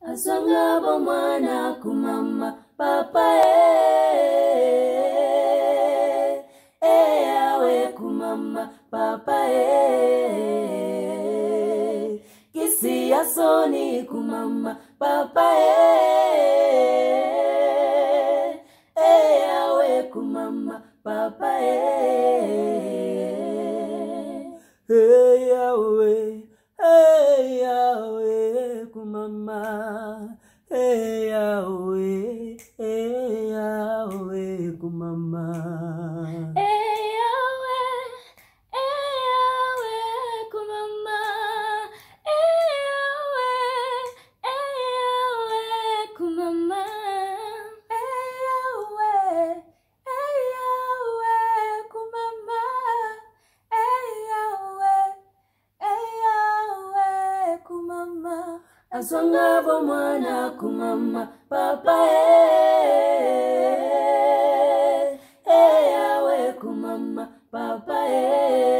Aswanga bo mwana kumama papa awe kumama papa kisi asoni kumama papa awe kumama papa Yahweh Yahweh kumama Yahweh Yahweh kumama Yahweh kumama Yahweh kumama Yahweh kumama Yahweh kumama Aswanga bo mwana kumama papa awe kumama papa